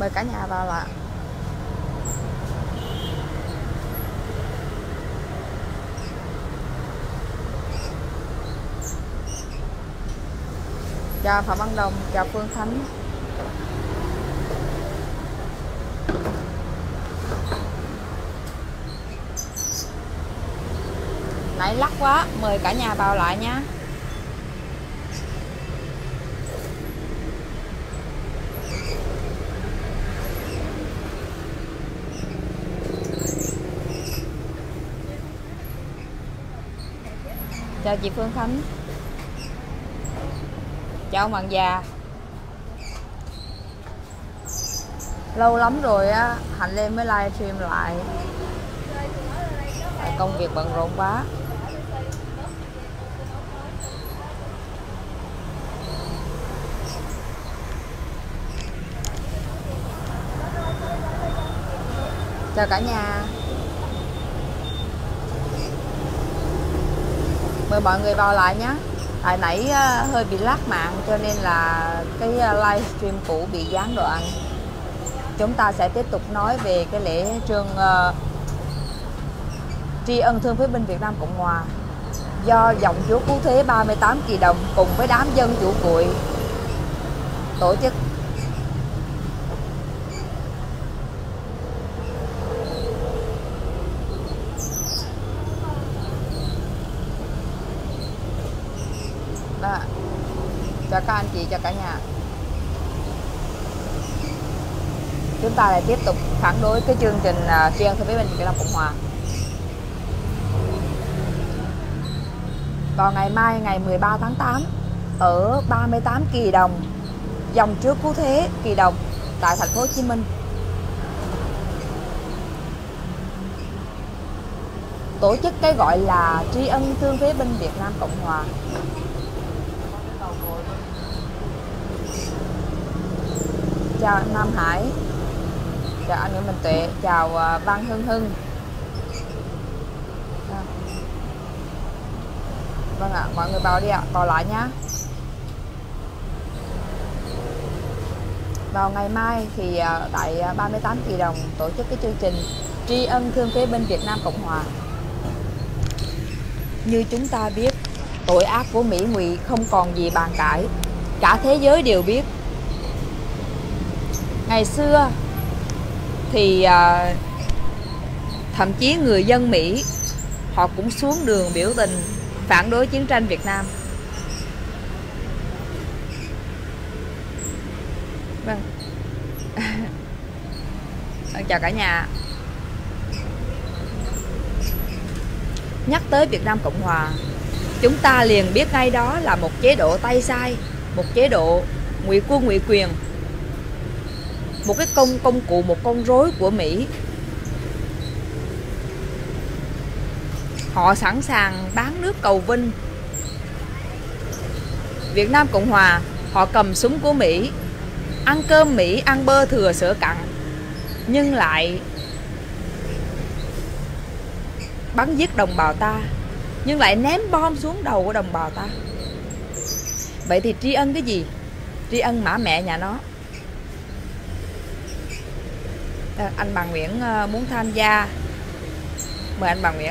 Mời cả nhà vào ạ. Chào Phạm Văn Đồng, chào Phương Khánh. Nãy lắc quá, mời cả nhà vào lại nha. Chào chị Phương Khánh. Chào ông bạn già. Lâu lắm rồi á, Hạnh Lê mới livestream lại. Công việc bận rộn quá. Chào cả nhà. Mời mọi người vào lại nhé. Tại nãy hơi bị lag mạng cho nên là cái livestream cũ bị gián đoạn. Chúng ta sẽ tiếp tục nói về cái lễ trương tri ân thương phế binh Việt Nam Cộng Hòa do dòng chúa cứu thế 38 kỳ đồng cùng với đám dân chủ cuội tổ chức. Đó. Chào các anh chị, chào cả nhà. Chúng ta lại tiếp tục phản đối cái chương trình tri ân thương phế binh Việt Nam Cộng Hòa. Vào ngày mai, ngày 13 tháng 8, ở 38 kỳ đồng dòng trước cứu thế kỳ đồng tại thành phố Hồ Chí Minh, tổ chức cái gọi là tri ân thương phế binh Việt Nam Cộng Hòa. Chào anh Nam Hải, chào anh Nguyễn Minh Tuệ, chào Văn Hưng Hưng. Vâng ạ, mọi người vào đi ạ, vào lại nhá. Vào ngày mai thì tại 38 kỳ đồng tổ chức cái chương trình tri ân thương phế binh Việt Nam Cộng Hòa. Như chúng ta biết, tội ác của Mỹ ngụy không còn gì bàn cãi, cả thế giới đều biết. Ngày xưa thì thậm chí người dân Mỹ họ cũng xuống đường biểu tình phản đối chiến tranh Việt Nam. Vâng. Chào cả nhà. Nhắc tới Việt Nam Cộng Hòa, chúng ta liền biết ngay đó là một chế độ tay sai, một chế độ ngụy quân ngụy quyền, một cái công cụ, một con rối của Mỹ. Họ sẵn sàng bán nước cầu vinh. Việt Nam Cộng Hòa, họ cầm súng của Mỹ, ăn cơm Mỹ, ăn bơ thừa sữa cặn, nhưng lại bắn giết đồng bào ta, nhưng lại ném bom xuống đầu của đồng bào ta. Vậy thì tri ân cái gì? Tri ân mã mẹ nhà nó. Anh Bà Nguyễn muốn tham gia, mời anh Bà Nguyễn.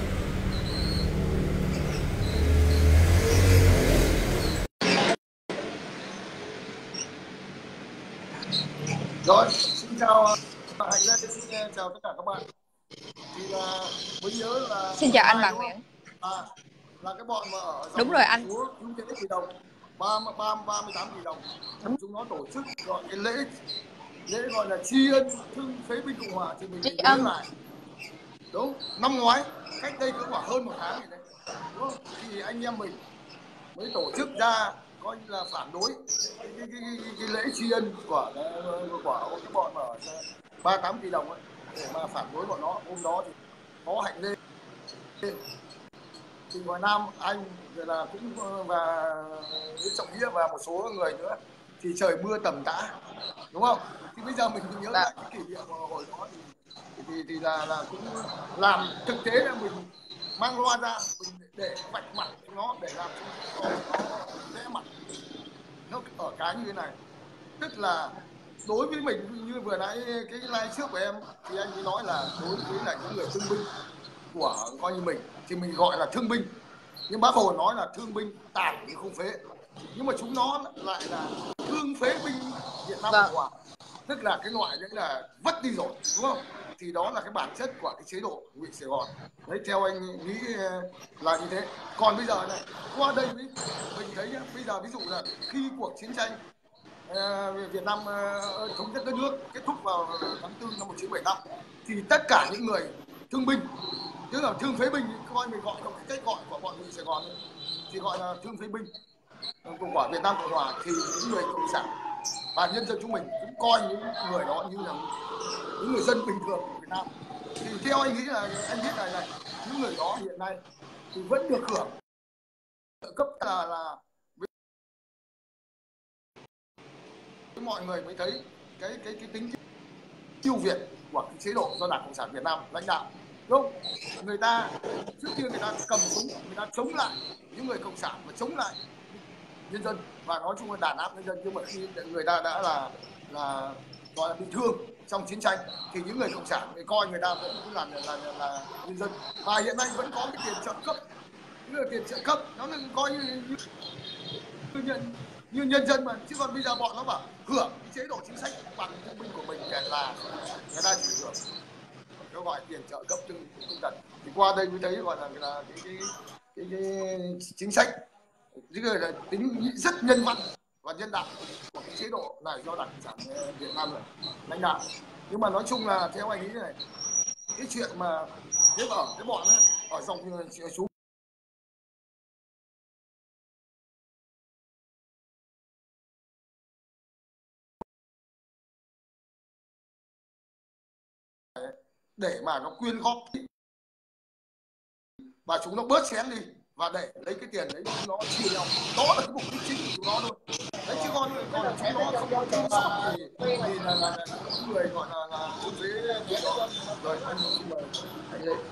Rồi, xin chào Hạnh Lê, xin chào tất cả các bạn. Thì là mới nhớ là Xin chào anh Bà Nguyễn. Là cái bọn mà ở đúng rồi anh. Chúa cứu thế kỳ đồng 38 kỳ đồng. Đúng. Chúng nó tổ chức gọi cái lễ gọi là tri ân thương phế binh Cộng Hòa, thì mình Tri nhớ ân. lại. Đúng, năm ngoái cách đây cứ khoảng hơn một tháng này đấy, đúng không? Thì anh em mình mới tổ chức ra coi như là phản đối cái lễ tri ân của cái bọn ở 38 kỳ đồng ấy, để mà phản đối bọn nó. Hôm đó thì có Hạnh Lê, thì ngoài Nam Anh rồi là cũng và Nguyễn Trọng Nghĩa và một số người nữa, thì trời mưa tầm tã, đúng không? Thì bây giờ mình nhớ lại cái kỷ niệm hồi đó thì là cũng làm thực tế là mình mang loa ra, mình để vạch mặt nó, để làm cho nó vẽ mặt. Nó ở cái như thế này, tức là đối với mình như vừa nãy cái live trước của em thì anh mới nói là đối với là những người thương binh của coi như mình thì mình gọi là thương binh, nhưng bác Hồ nói là thương binh tàn nhưng không phế, nhưng mà chúng nó lại là thương phế binh Việt Nam Cộng Hòa, tức là cái loại đấy là vất đi rồi, đúng không? Thì đó là cái bản chất của cái chế độ ngụy Sài Gòn đấy, theo anh nghĩ là như thế. Còn bây giờ này, qua đây mình thấy nhá, bây giờ ví dụ là khi cuộc chiến tranh Việt Nam thống nhất đất nước kết thúc vào tháng 4 năm 1975 thì tất cả những người thương binh, tức là thương phế binh, coi mình gọi theo cái cách gọi của bọn người Sài Gòn ấy, thì gọi là thương phế binh của Việt Nam Cộng Hòa, thì những người cộng sản và nhân dân chúng mình cũng coi những người đó như là những người dân bình thường của Việt Nam. Thì theo anh nghĩ là anh biết này những người đó hiện nay thì vẫn được hưởng trợ cấp là mọi người mới thấy cái tính tiêu việt của cái chế độ do Đảng Cộng sản Việt Nam lãnh đạo, đúng không? Người ta trước kia người ta cầm súng, người ta chống lại những người cộng sản và chống lại nhân dân và nói chung là đàn áp nhân dân, nhưng mà khi người ta đã là gọi là bị thương trong chiến tranh thì những người cộng sản thì coi người ta vẫn là nhân dân, và hiện nay vẫn có cái tiền trợ cấp, như là tiền trợ cấp nó coi như nhân dân mà, chứ còn bây giờ bọn nó bảo hưởng chế độ chính sách bằng thương binh của mình là người ta chỉ hưởng nó gọi tiền trợ cấp tương tần. Thì qua đây mới thấy gọi là cái chính sách là tính rất nhân văn và nhân đạo của cái chế độ này do Đảng Cộng sản Việt Nam lãnh đạo. Nhưng mà nói chung là theo anh nghĩ này, cái chuyện mà nếu ở cái bọn ấy, ở dòng chú để mà nó quyên góp và chúng nó bớt xén đi và để lấy cái tiền đấy chúng nó chia nhau, đó là cái mục đích chính của chúng nó thôi đấy, chứ còn chúng nó không có thương xót thì là những người gọi là thương phế việc đó. Rồi anh xin mời anh lên.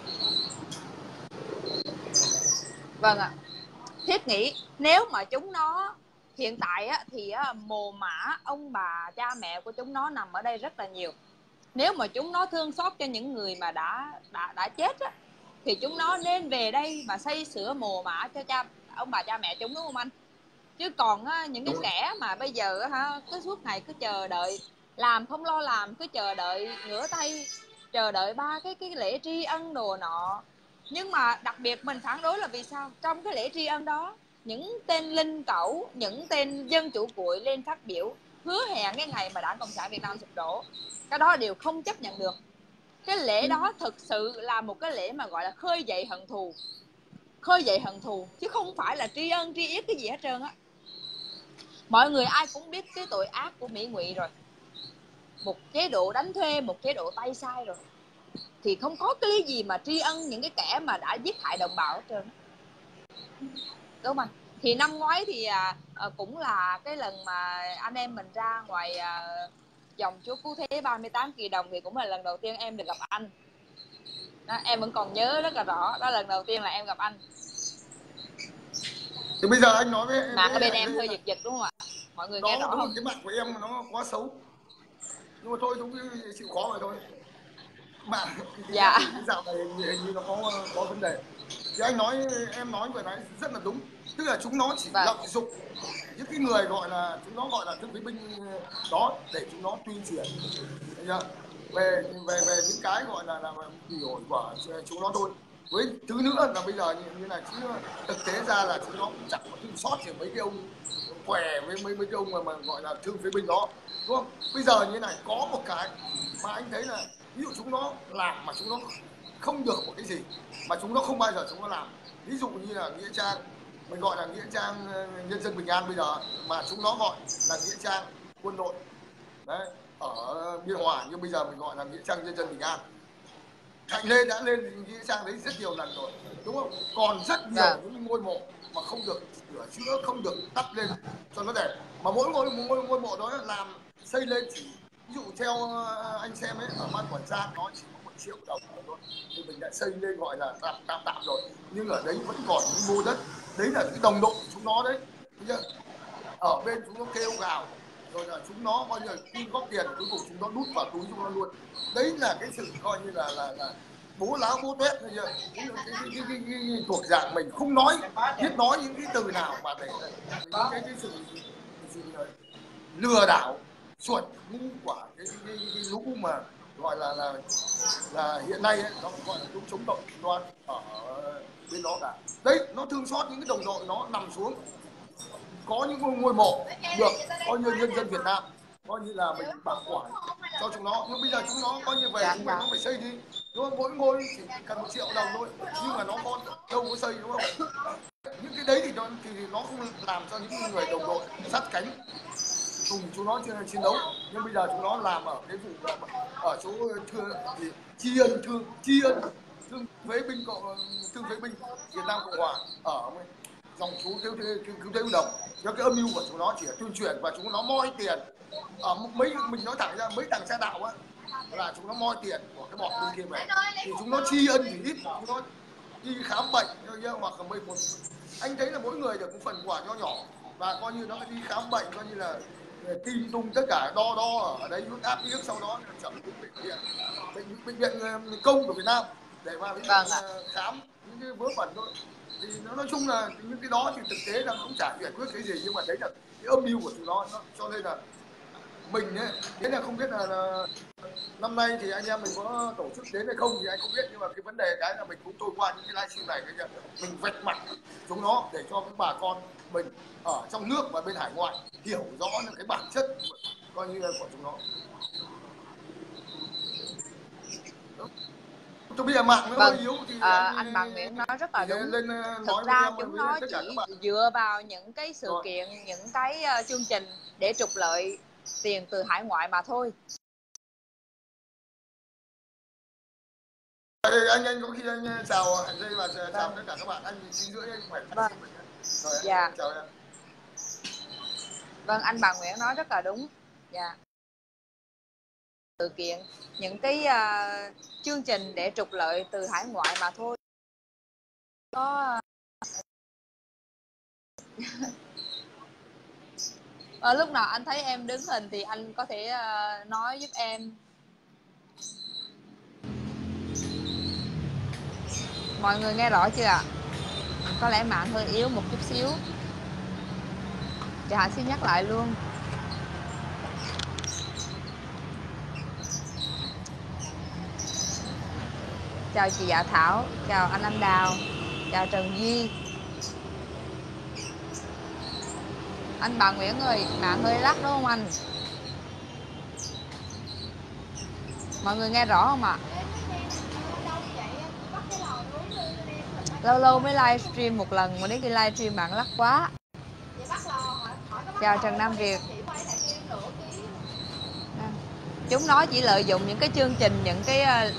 Vâng ạ. Thiết nghĩ nếu mà chúng nó hiện tại á, thì á, mồ mả ông bà cha mẹ của chúng nó nằm ở đây rất là nhiều. Nếu mà chúng nó thương xót cho những người mà đã chết á, thì chúng nó nên về đây mà xây sửa mồ mả cho ông bà cha mẹ chúng, đúng không anh? Chứ còn á, những cái kẻ mà bây giờ á, cứ suốt ngày cứ chờ đợi, làm không lo làm, cứ chờ đợi ngửa tay, chờ đợi ba cái lễ tri ân đồ nọ. Nhưng mà đặc biệt mình phản đối là vì sao? Trong cái lễ tri ân đó, những tên linh cẩu, những tên dân chủ cuội lên phát biểu hứa hẹn cái ngày mà Đảng Cộng sản Việt Nam sụp đổ, cái đó đều không chấp nhận được. Cái lễ đó thực sự là một cái lễ mà gọi là khơi dậy hận thù, chứ không phải là tri ân tri yết cái gì hết trơn á. Mọi người ai cũng biết cái tội ác của Mỹ Ngụy rồi, một chế độ đánh thuê, một chế độ tay sai rồi, thì không có cái lý gì mà tri ân những cái kẻ mà đã giết hại đồng bào hết trơn, đúng không anh? Thì năm ngoái thì cũng là cái lần mà anh em mình ra ngoài dòng chúa cứu thế 38 kỳ đồng, thì cũng là lần đầu tiên em được gặp anh đó, em vẫn còn nhớ rất là rõ, đó là lần đầu tiên là em gặp anh. Thì bây giờ anh nói với mạng ở bên em hơi giật giật đúng không ạ? Mọi người nghe rõ không? Cái mạng của em nó quá xấu, nhưng mà thôi chúng chịu khó rồi thôi. Mạng dạ. Cái dạo này hình như nó có vấn đề. Thì anh nói, em nói vừa nãy rất là đúng, tức là chúng nó chỉ lợi dụng những cái người gọi là chúng nó gọi là thương phế binh đó để chúng nó tuyên truyền về những cái gọi là bị ổi của chúng nó thôi. Với thứ nữa là bây giờ như này, chứ thực tế ra là chúng nó cũng chẳng có thương xót thì mấy cái ông khỏe với mấy cái ông mà gọi là thương phế binh đó, đúng không? Bây giờ như này có một cái mà anh thấy là ví dụ chúng nó làm mà chúng nó không được một cái gì, mà chúng nó không bao giờ chúng nó làm, ví dụ như là nghĩa trang, mình gọi là nghĩa trang nhân dân bình an bây giờ, mà chúng nó gọi là nghĩa trang quân đội đấy ở Biên Hòa, nhưng bây giờ mình gọi là nghĩa trang nhân dân bình an. Thạnh Lê đã lên nghĩa trang đấy rất nhiều lần rồi, đúng không? Còn rất nhiều những ngôi mộ mà không được sửa chữa, không được đắp lên cho nó đẹp, mà mỗi ngôi mộ đó làm xây lên chỉ ví dụ theo anh xem ấy, ở ban Quản Giang nó chỉ có 1 triệu đồng thôi, thì mình đã xây lên gọi là tạm rồi, nhưng ở đấy vẫn còn những mô đất, đấy là những đồng đội của chúng nó đấy, ở bên chúng nó kêu gào rồi là chúng nó coi như là quyên góp tiền, cuối cùng chúng nó đút vào túi chúng nó luôn. Đấy là cái sự coi như là bố láo bố tuét thôi chưa, cái thuộc dạng mình không nói, biết nói những cái từ nào mà để cái sự lừa đảo chuẩn ngu của cái lũ mà gọi là hiện nay ấy, nó gọi là lũ chống cộng cực đoan ở bên đó cả. Đấy, nó thương xót những cái đồng đội nó nằm xuống, có những ngôi mộ được coi như nhân dân Việt Nam coi như là mình bảo quản cho chúng nó, nhưng bây giờ chúng nó coi như về chúng mình nó phải xây đi, đúng không? Mỗi ngôi chỉ cần 1 triệu đồng thôi, nhưng mà nó có đâu có xây, đúng không? Những cái đấy thì nó không làm cho những người đồng đội sát cánh cùng chúng nó chiến đấu, nhưng bây giờ chúng nó làm ở cái vụ ở chỗ tri ân thương phế binh Việt Nam Cộng Hòa ở dòng chú cứu thế đồng. Cho cái âm mưu của chúng nó chỉ là tuyên truyền và chúng nó moi tiền ở mình nói thẳng ra mấy thằng xe đạo á là chúng nó moi tiền của cái bọn bên kia về, thì chúng nó tri ân thì ít, chúng nó đi khám bệnh hoặc là một anh thấy là mỗi người được một phần quà nho nhỏ, và coi như nó đi khám bệnh coi như là tim tung tất cả đo ở đấy, huyết áp yếc, sau đó chậm đến bệnh viện công của Việt Nam để mà khám những cái vớ vẩn thôi. Thì nó nói chung là những cái đó thì thực tế là cũng chả giải quyết cái gì, nhưng mà đấy là cái âm mưu của chúng nó cho nên là mình ấy, thế là không biết là năm nay thì anh em mình có tổ chức đến hay không thì anh không biết, nhưng mà cái vấn đề cái là mình cũng trôi qua những cái livestream này, mình vạch mặt chúng nó để cho các bà con mình ở trong nước và bên hải ngoại hiểu rõ được cái bản chất coi như là của chúng nó. Tôi bây giờ mạng nó hơi yếu thì anh Bằng Nguyễn nói rất là đúng. Thực ra chúng nó chỉ dựa vào những cái sự kiện, những cái chương trình để trục lợi tiền từ hải ngoại mà thôi. Anh có khi anh chào Hạnh Dây và chào tất cả các bạn. Anh 9:30 anh khỏe. Vâng. Rồi, dạ. Chào em. Vâng, anh Bằng Nguyễn nói rất là đúng. Dạ. Sự kiện, những cái chương trình để trục lợi từ hải ngoại mà thôi. Có lúc nào anh thấy em đứng hình thì anh có thể nói giúp em. Mọi người nghe rõ chưa ạ? Có lẽ mạng hơi yếu một chút xíu. Chị Hạnh xin nhắc lại luôn. Chào chị Dạ Thảo, chào anh Anh Đào, chào Trần Duy. Anh Bà Nguyễn ơi, mạng hơi lắc đúng không anh? Mọi người nghe rõ không ạ? Lâu lâu mới livestream một lần mà đến khi livestream bạn lắc quá. Chào Trần Nam Việt. Chúng nó chỉ lợi dụng những cái chương trình, những cái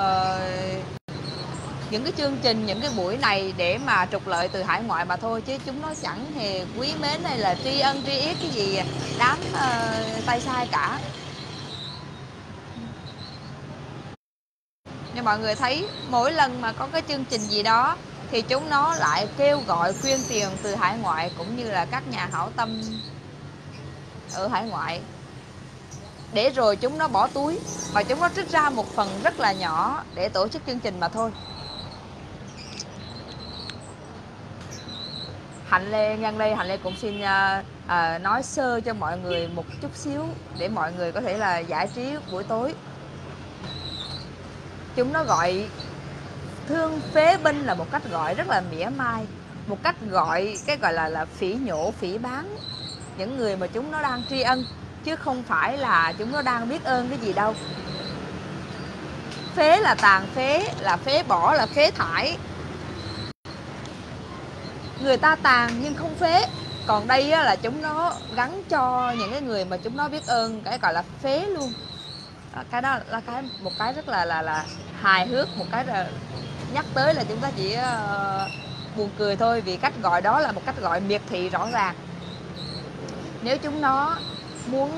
chương trình, những cái buổi này để mà trục lợi từ hải ngoại mà thôi, chứ chúng nó chẳng hề quý mến hay là tri ân tri yết cái gì đám tay sai cả. Nhưng mọi người thấy mỗi lần mà có cái chương trình gì đó thì chúng nó lại kêu gọi quyên tiền từ hải ngoại, cũng như là các nhà hảo tâm ở hải ngoại, để rồi chúng nó bỏ túi và chúng nó trích ra một phần rất là nhỏ để tổ chức chương trình mà thôi. Hạnh Lê, nhân đây Hạnh Lê cũng xin nói sơ cho mọi người một chút xíu để mọi người có thể là giải trí buổi tối. Chúng nó gọi thương phế binh là một cách gọi rất là mỉa mai, một cách gọi cái gọi là phỉ nhổ, phỉ báng những người mà chúng nó đang tri ân, chứ không phải là chúng nó đang biết ơn cái gì đâu. Phế là tàn phế, là phế bỏ, là phế thải. Người ta tàn nhưng không phế. Còn đây á, là chúng nó gắn cho những cái người mà chúng nó biết ơn cái gọi là phế luôn. Cái đó là một cái rất là hài hước, một cái là nhắc tới là chúng ta chỉ buồn cười thôi, vì cách gọi đó là một cách gọi miệt thị rõ ràng. Nếu chúng nó muốn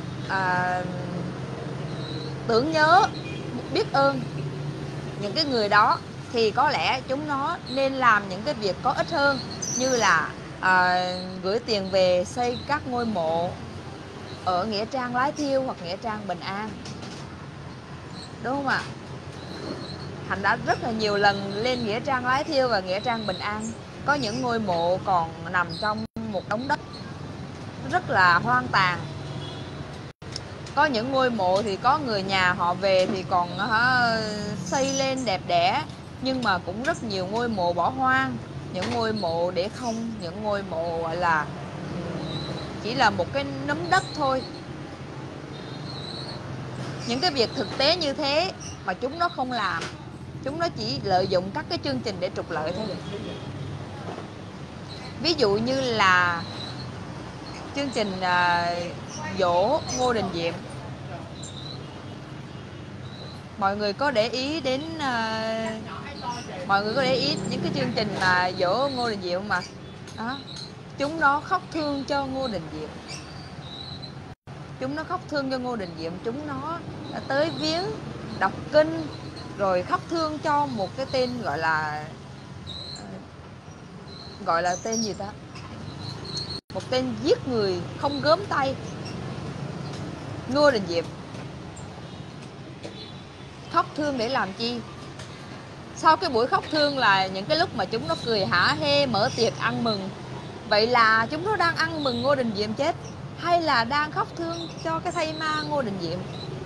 tưởng nhớ, biết ơn những cái người đó thì có lẽ chúng nó nên làm những cái việc có ích hơn, như là gửi tiền về xây các ngôi mộ, ở nghĩa trang Lái Thiêu hoặc nghĩa trang Bình An, đúng không ạ? Hạnh đã rất là nhiều lần lên nghĩa trang Lái Thiêu và nghĩa trang Bình An. Có những ngôi mộ còn nằm trong một đống đất rất là hoang tàn. Có những ngôi mộ thì có người nhà họ về thì còn xây lên đẹp đẽ, nhưng mà cũng rất nhiều ngôi mộ bỏ hoang, những ngôi mộ để không, những ngôi mộ gọi là chỉ là một cái nấm đất thôi. Những cái việc thực tế như thế mà chúng nó không làm, chúng nó chỉ lợi dụng các cái chương trình để trục lợi thôi. Ví dụ như là chương trình dỗ Ngô Đình Diệm. Mọi người có để ý đến mọi người có để ý những cái chương trình mà dỗ Ngô Đình Diệm mà đó, chúng nó khóc thương cho Ngô Đình Diệm. Chúng nó khóc thương cho Ngô Đình Diệm, chúng nó đã tới viếng, đọc kinh, rồi khóc thương cho một cái tên gọi là tên gì ta? Một tên giết người không gớm tay, Ngô Đình Diệm. Khóc thương để làm chi? Sau cái buổi khóc thương là những cái lúc mà chúng nó cười hả hê mở tiệc ăn mừng. Vậy là chúng nó đang ăn mừng Ngô Đình Diệm chết, hay là đang khóc thương cho cái thây ma Ngô Đình Diệm?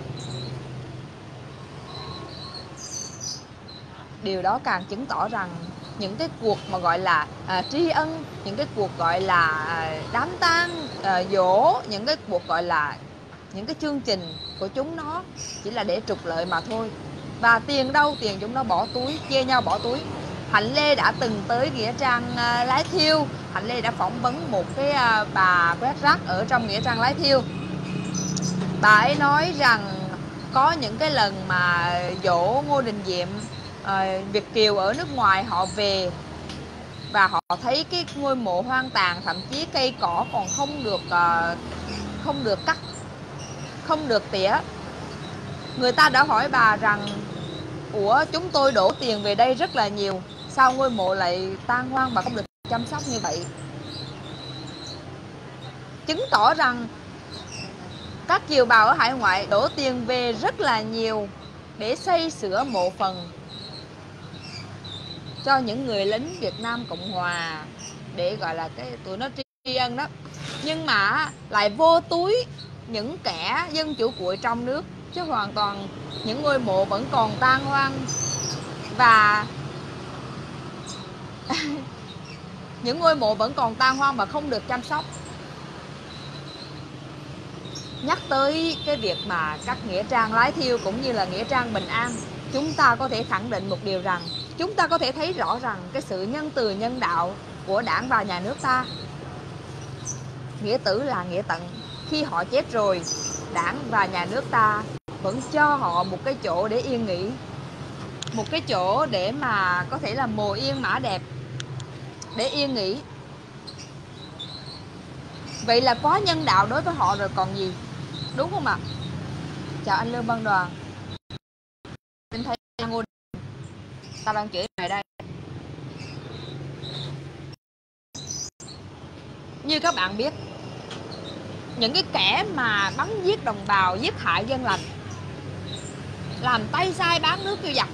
Điều đó càng chứng tỏ rằng những cái cuộc mà gọi là tri ân, những cái cuộc gọi là đám tang, dỗ, những cái cuộc gọi là những cái chương trình của chúng nó chỉ là để trục lợi mà thôi. Và tiền đâu? Tiền chúng nó bỏ túi, chia nhau bỏ túi. Hạnh Lê đã từng tới nghĩa trang Lái Thiêu. Hạnh Lê đã phỏng vấn một cái bà quét rác ở trong nghĩa trang Lái Thiêu. Bà ấy nói rằng có những cái lần mà dỗ Ngô Đình Diệm, Việt kiều ở nước ngoài họ về và họ thấy cái ngôi mộ hoang tàn, thậm chí cây cỏ còn không được cắt, không được tỉa. Người ta đã hỏi bà rằng: ủa, chúng tôi đổ tiền về đây rất là nhiều, sao ngôi mộ lại tan hoang mà không được chăm sóc như vậy? Chứng tỏ rằng các kiều bào ở hải ngoại đổ tiền về rất là nhiều để xây sửa mộ phần cho những người lính Việt Nam Cộng Hòa, để gọi là cái tụi nó tri ân đó. Nhưng mà lại vô túi những kẻ dân chủ cuội trong nước, chứ hoàn toàn những ngôi mộ vẫn còn tan hoang. Và những ngôi mộ vẫn còn tan hoang và không được chăm sóc. Nhắc tới cái việc mà các nghĩa trang Lái Thiêu cũng như là nghĩa trang Bình An, chúng ta có thể khẳng định một điều rằng, chúng ta có thể thấy rõ rằng cái sự nhân từ nhân đạo của Đảng và Nhà nước ta. Nghĩa tử là nghĩa tận. Khi họ chết rồi, Đảng và Nhà nước ta vẫn cho họ một cái chỗ để yên nghỉ, một cái chỗ để mà có thể là mồ yên mã đẹp, để yên nghỉ. Vậy là quá nhân đạo đối với họ rồi còn gì, đúng không ạ? Chào anh Lương Văn Đoàn. Mình thấy Ngô ta đang chửi mày đây. Như các bạn biết, những cái kẻ mà bắn giết đồng bào, giết hại dân lành, làm tay sai bán nước cho giặc,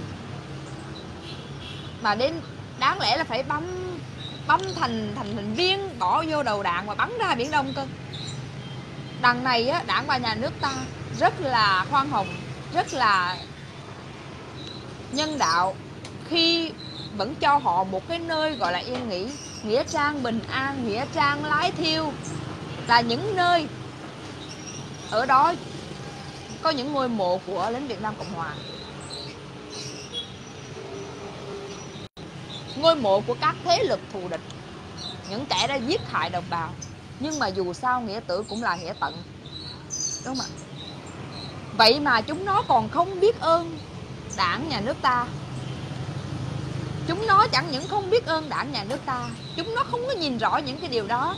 mà đến đáng lẽ là phải bấm thành viên, bỏ vô đầu đạn và bắn ra Biển Đông cơ. Đằng này á, Đảng và Nhà nước ta rất là khoan hồng, rất là nhân đạo khi vẫn cho họ một cái nơi gọi là yên nghỉ. Nghĩa trang Bình An, nghĩa trang Lái Thiêu là những nơi ở đó có những ngôi mộ của lính Việt Nam Cộng Hòa, ngôi mộ của các thế lực thù địch, những kẻ đã giết hại đồng bào. Nhưng mà dù sao nghĩa tử cũng là nghĩa tận, đúng không ạ? Vậy mà chúng nó còn không biết ơn Đảng Nhà nước ta. Chúng nó chẳng những không biết ơn Đảng Nhà nước ta, chúng nó không có nhìn rõ những cái điều đó.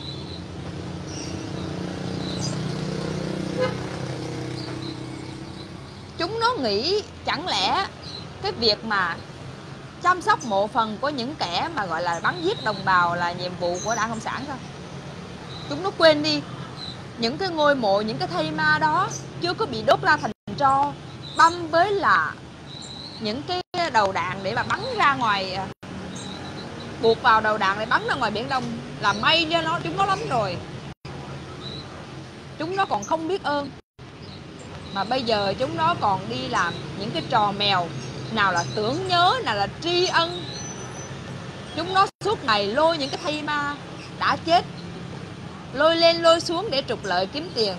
Chúng nó nghĩ chẳng lẽ cái việc mà chăm sóc mộ phần của những kẻ mà gọi là bắn giết đồng bào là nhiệm vụ của Đảng Cộng sản sao? Chúng nó quên đi những cái ngôi mộ, những cái thây ma đó chưa có bị đốt ra thành tro, băm với là những cái đầu đạn để mà bắn ra ngoài, buộc vào đầu đạn để bắn ra ngoài Biển Đông là may cho chúng nó lắm rồi. Chúng nó còn không biết ơn, mà bây giờ chúng nó còn đi làm những cái trò mèo, nào là tưởng nhớ, nào là tri ân. Chúng nó suốt ngày lôi những cái thây ma đã chết, lôi lên lôi xuống để trục lợi kiếm tiền.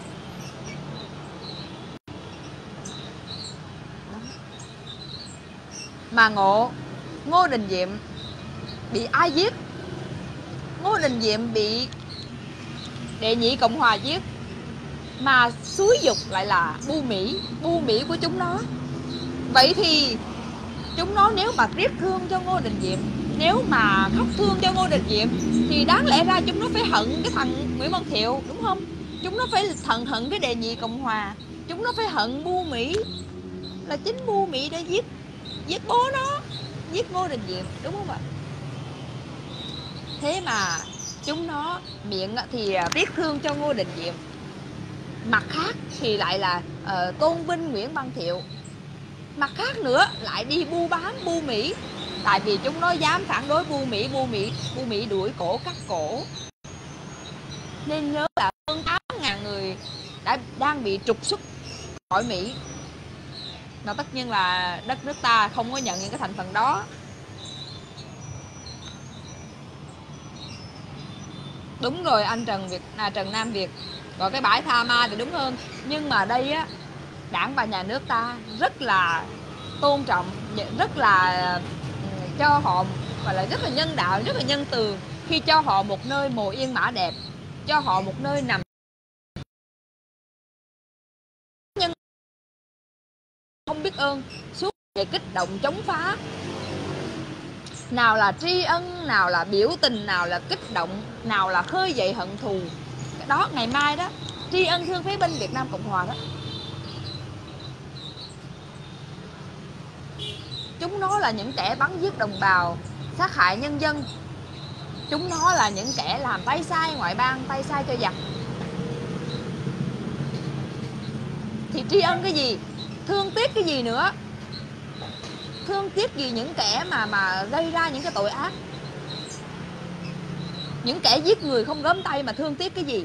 Mà Ngô Đình Diệm bị ai giết? Ngô Đình Diệm bị Đệ nhị Cộng hòa giết, mà xúi dục lại là bu Mỹ của chúng nó. Vậy thì chúng nó nếu mà tiếc thương cho Ngô Đình Diệm, nếu mà khóc thương cho Ngô Đình Diệm, thì đáng lẽ ra chúng nó phải hận cái thằng Nguyễn Văn Thiệu, đúng không? Chúng nó phải hận cái Đệ nhị Cộng hòa, chúng nó phải hận bu Mỹ, là chính bu Mỹ đã giết bố nó, giết Ngô Đình Diệm, đúng không ạ? Thế mà chúng nó miệng thì tiếc thương cho Ngô Đình Diệm, mặt khác thì lại là tôn vinh Nguyễn Văn Thiệu, mặt khác nữa lại đi bu bám bu Mỹ. Tại vì chúng nó dám phản đối bu Mỹ đuổi cổ cắt cổ. Nên nhớ là hơn 8.000 người đang bị trục xuất khỏi Mỹ. Mà tất nhiên là đất nước ta không có nhận những cái thành phần đó. Đúng rồi anh Trần Nam Việt, gọi cái bãi tha ma thì đúng hơn. Nhưng mà đây á, Đảng và nhà nước ta rất là tôn trọng, rất là cho họ, gọi là rất là nhân đạo, rất là nhân từ, khi cho họ một nơi mồ yên mã đẹp, cho họ một nơi nằm. Nhưng không biết ơn, suốt ngày kích động chống phá, nào là tri ân, nào là biểu tình, nào là kích động, nào là khơi dậy hận thù. Cái đó ngày mai đó, tri ân thương phế binh Việt Nam Cộng Hòa đó, chúng nó là những kẻ bắn giết đồng bào, sát hại nhân dân. Chúng nó là những kẻ làm tay sai ngoại bang, tay sai cho giặc. Thì tri ân cái gì? Thương tiếc cái gì nữa? Thương tiếc gì những kẻ mà gây ra những cái tội ác? Những kẻ giết người không gớm tay mà thương tiếc cái gì?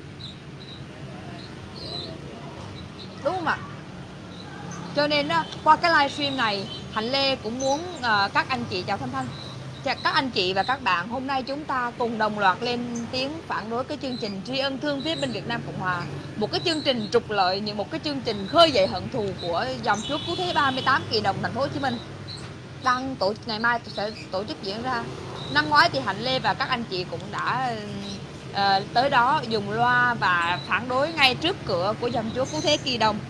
Đúng không ạ? Cho nên qua cái livestream này, Hạnh Lê cũng muốn các anh chị, chào Thanh Thanh, các anh chị và các bạn, hôm nay chúng ta cùng đồng loạt lên tiếng phản đối cái chương trình tri ân thương phế binh Việt Nam Cộng Hòa, một cái chương trình trục lợi, một cái chương trình khơi dậy hận thù của dòng chúa cứu thế 38 Kỳ Đồng thành phố Hồ Chí Minh đang ngày mai sẽ tổ chức diễn ra. Năm ngoái thì Hạnh Lê và các anh chị cũng đã tới đó dùng loa và phản đối ngay trước cửa của dòng chúa cứu thế Kỳ Đồng.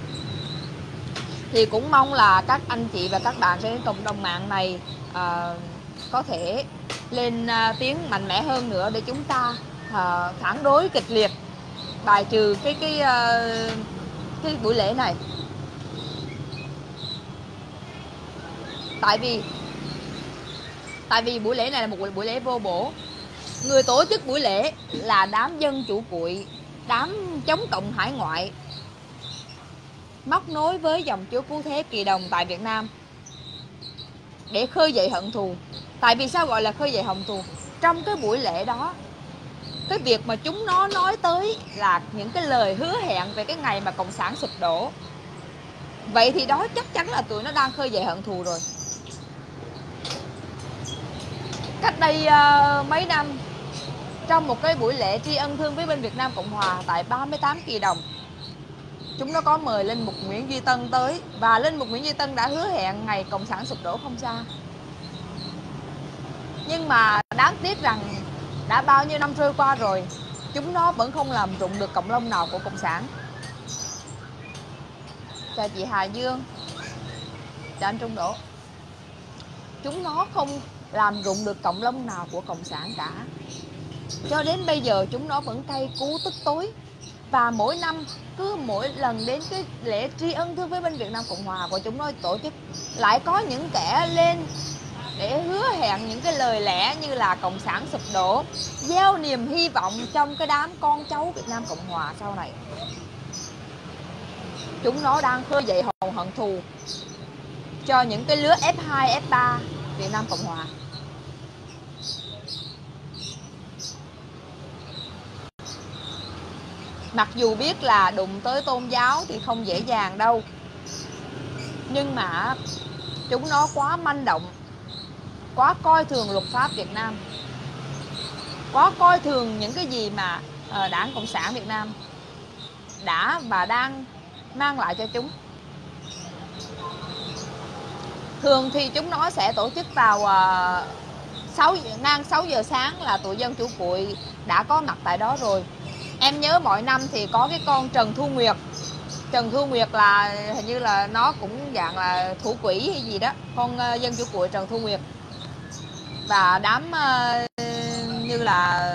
Thì cũng mong là các anh chị và các bạn trên cộng đồng mạng này có thể lên tiếng mạnh mẽ hơn nữa để chúng ta phản đối kịch liệt, bài trừ cái buổi lễ này. Tại vì buổi lễ này là một buổi lễ vô bổ. Người tổ chức buổi lễ là đám dân chủ cuội, đám chống cộng hải ngoại, móc nối với dòng chúa cứu thế Kỳ Đồng tại Việt Nam để khơi dậy hận thù. Tại vì sao gọi là khơi dậy hận thù? Trong cái buổi lễ đó, cái việc mà chúng nó nói tới là những cái lời hứa hẹn về cái ngày mà Cộng sản sụp đổ. Vậy thì đó chắc chắn là tụi nó đang khơi dậy hận thù rồi. Cách đây mấy năm, trong một cái buổi lễ tri ân thương phế binh Việt Nam Cộng Hòa tại 38 Kỳ Đồng, chúng nó có mời Linh Mục Nguyễn Duy Tân tới. Và Linh Mục Nguyễn Duy Tân đã hứa hẹn ngày Cộng sản sụp đổ không xa. Nhưng mà đáng tiếc rằng đã bao nhiêu năm trôi qua rồi, chúng nó vẫn không làm rụng được cọng lông nào của Cộng sản. Chào chị Hà Dương, chào anh Trung Đỗ. Chúng nó không làm rụng được cọng lông nào của Cộng sản cả. Cho đến bây giờ chúng nó vẫn cay cú tức tối. Và mỗi năm, cứ mỗi lần đến cái lễ tri ân thương phế binh Việt Nam Cộng Hòa của chúng nó tổ chức, lại có những kẻ lên để hứa hẹn những cái lời lẽ như là cộng sản sụp đổ, gieo niềm hy vọng trong cái đám con cháu Việt Nam Cộng Hòa sau này. Chúng nó đang khơi dậy hận thù cho những cái lứa F2, F3 Việt Nam Cộng Hòa. Mặc dù biết là đụng tới tôn giáo thì không dễ dàng đâu, nhưng mà chúng nó quá manh động, quá coi thường luật pháp Việt Nam, quá coi thường những cái gì mà Đảng Cộng sản Việt Nam đã và đang mang lại cho chúng. Thường thì chúng nó sẽ tổ chức vào ngang 6 giờ sáng là tụi dân chủ cuội đã có mặt tại đó rồi. Em nhớ mọi năm thì có cái con Trần Thu Nguyệt. Trần Thu Nguyệt là hình như là nó cũng dạng là thủ quỹ hay gì đó, con dân chủ cuội Trần Thu Nguyệt. Và đám như là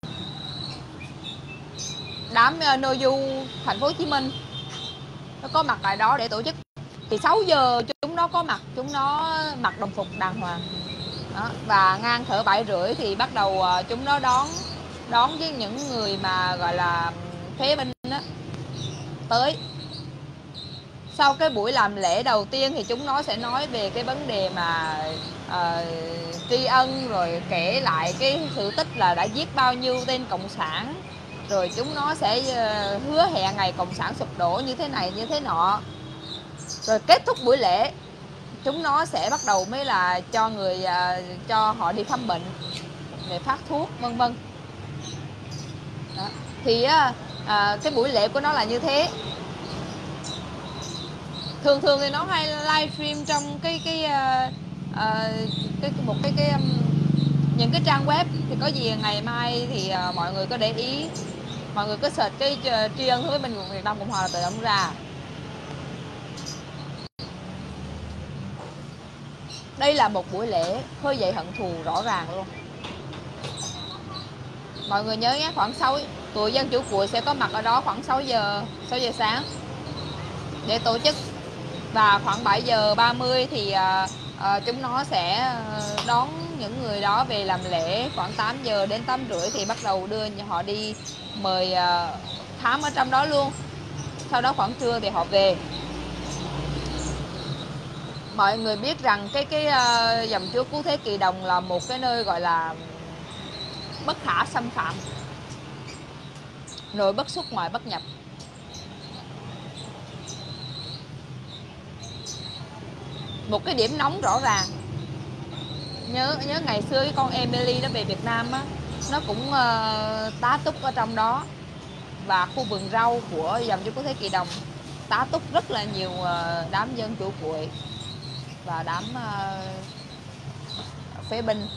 đám nội du thành phố Hồ Chí Minh nó có mặt tại đó để tổ chức. Thì 6 giờ chúng nó có mặt, chúng nó mặc đồng phục đàng hoàng đó. Và ngang cỡ 7 rưỡi thì bắt đầu chúng nó đón với những người mà gọi là phế binh đó tới. Sau cái buổi làm lễ đầu tiên thì chúng nó sẽ nói về cái vấn đề mà tri ân, rồi kể lại cái sự tích là đã giết bao nhiêu tên cộng sản, rồi chúng nó sẽ hứa hẹn ngày cộng sản sụp đổ như thế này như thế nọ. Rồi kết thúc buổi lễ, chúng nó sẽ bắt đầu mới là cho họ đi khám bệnh, để phát thuốc vân vân. Thì cái buổi lễ của nó là như thế. Thường thì nó hay livestream trong những cái trang web. Thì có gì ngày mai thì mọi người có để ý, mọi người có search cái tri ân với bên Việt Nam Cộng Hòa là tự động ra. Đây là một buổi lễ khơi dậy hận thù rõ ràng luôn. Mọi người nhớ nhé, khoảng 6 tụi dân chủ cuội sẽ có mặt ở đó khoảng 6 giờ sáng để tổ chức. Và khoảng 7 giờ 30 thì chúng nó sẽ đón những người đó về làm lễ. Khoảng 8 giờ đến 8 rưỡi thì bắt đầu đưa họ đi mời khám ở trong đó luôn. Sau đó khoảng trưa thì họ về. Mọi người biết rằng cái dòng chúa Cứu Thế Kỳ Đồng là một cái nơi gọi là bất khả xâm phạm, nội bất xuất ngoại bất nhập. Một cái điểm nóng rõ ràng. Nhớ ngày xưa cái con Emily nó về Việt Nam á, nó cũng tá túc ở trong đó. Và khu vườn rau của dòng chúa Cứu Thế Kỳ Đồng tá túc rất là nhiều đám dân chủ cuội và đám phế binh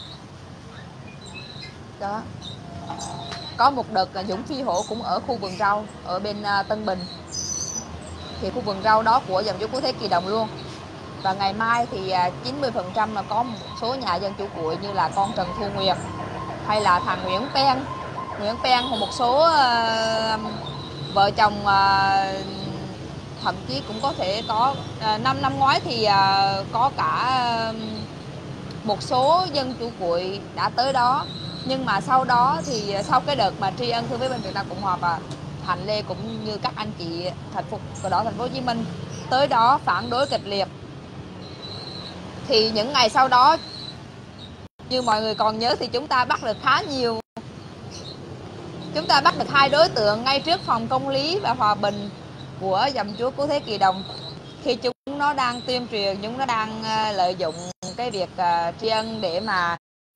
đó. Có một đợt Dũng Phi Hổ cũng ở khu vườn rau ở bên Tân Bình. Thì khu vườn rau đó của dòng chúa Cứu Thế Kỳ Đồng luôn. Và ngày mai thì 90% là có một số nhà dân chủ cuội như là con Trần Thu Nguyệt hay là thằng Nguyễn Pen hoặc một số vợ chồng, thậm chí cũng có thể có năm ngoái thì có cả một số dân chủ cuội đã tới đó. Nhưng mà sau đó thì sau cái đợt mà tri ân thưa với bên Việt Nam Cộng Hòa và Hạnh Lê cũng như các anh chị Cờ Đỏ thành phố Hồ Chí Minh tới đó phản đối kịch liệt. Thì những ngày sau đó, như mọi người còn nhớ thì chúng ta bắt được khá nhiều. Chúng ta bắt được 2 đối tượng ngay trước phòng công lý và hòa bình của dòng chúa Cứu Thế Kỳ Đồng. Khi chúng nó đang tuyên truyền, chúng nó đang lợi dụng cái việc tri ân để mà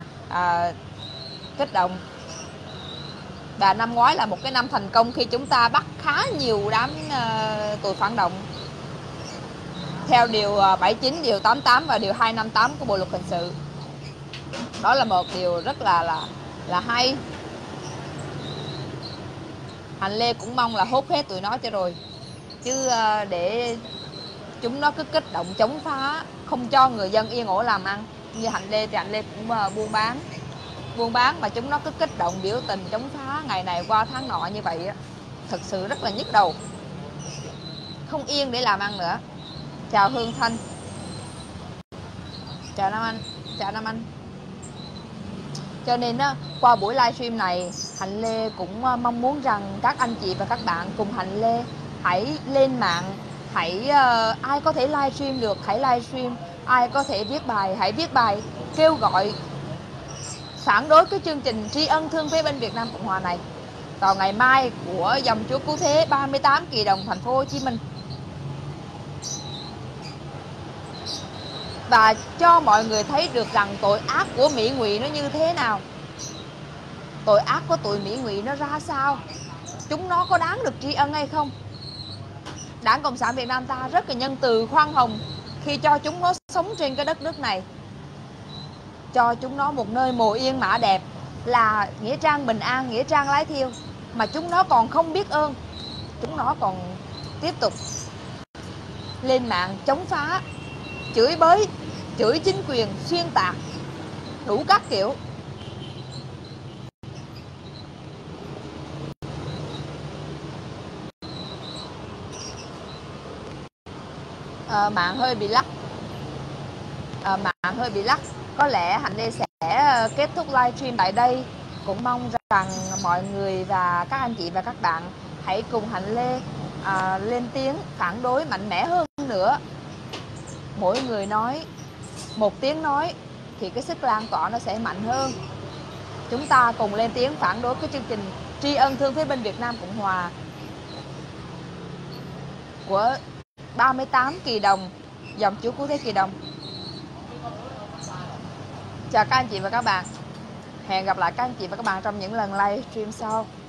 kích động. Và năm ngoái là một cái năm thành công khi chúng ta bắt khá nhiều đám tội phản động theo điều 79, điều 88 và điều 258 của Bộ luật hình sự. Đó là một điều rất là hay. Hạnh Lê cũng mong là hốt hết tụi nó cho rồi. Chứ để chúng nó cứ kích động chống phá, không cho người dân yên ổn làm ăn. Như Hạnh Lê thì Hạnh Lê cũng buôn bán mà chúng nó cứ kích động biểu tình chống phá ngày này qua tháng nọ như vậy á, thực sự rất là nhức đầu, không yên để làm ăn nữa. Chào Hương Thanh, chào Nam Anh, chào chào Nam Anh. Cho nên qua buổi livestream này, Hạnh Lê cũng mong muốn rằng các anh chị và các bạn cùng Hạnh Lê hãy lên mạng, hãy ai có thể livestream được hãy livestream, ai có thể viết bài hãy viết bài, kêu gọi phản đối cái chương trình tri ân thương phế binh Việt Nam Cộng Hòa này vào ngày mai của dòng Chúa Cứu Thế 38 Kỳ Đồng thành phố Hồ Chí Minh. Và cho mọi người thấy được rằng tội ác của Mỹ Ngụy nó như thế nào, tội ác của tụi Mỹ Ngụy nó ra sao, chúng nó có đáng được tri ân hay không. Đảng Cộng sản Việt Nam ta rất là nhân từ, khoan hồng khi cho chúng nó sống trên cái đất nước này, cho chúng nó một nơi mồ yên mã đẹp là nghĩa trang bình an, nghĩa trang lái thiêu, mà chúng nó còn không biết ơn. Chúng nó còn tiếp tục lên mạng chống phá, chửi bới, chửi chính quyền, xuyên tạc đủ các kiểu. Mạng hơi bị lắc, mạng hơi bị lắc. Có lẽ Hạnh Lê sẽ kết thúc livestream tại đây. Cũng mong rằng mọi người và các anh chị và các bạn hãy cùng Hạnh Lê lên tiếng phản đối mạnh mẽ hơn nữa. Mỗi người nói một tiếng nói thì cái sức lan tỏa nó sẽ mạnh hơn. Chúng ta cùng lên tiếng phản đối cái chương trình tri ân thương phế binh Việt Nam Cộng Hòa của 38 Kỳ Đồng, dòng Chúa Cứu Thế Kỳ Đồng. Chào các anh chị và các bạn. Hẹn gặp lại các anh chị và các bạn trong những lần livestream sau.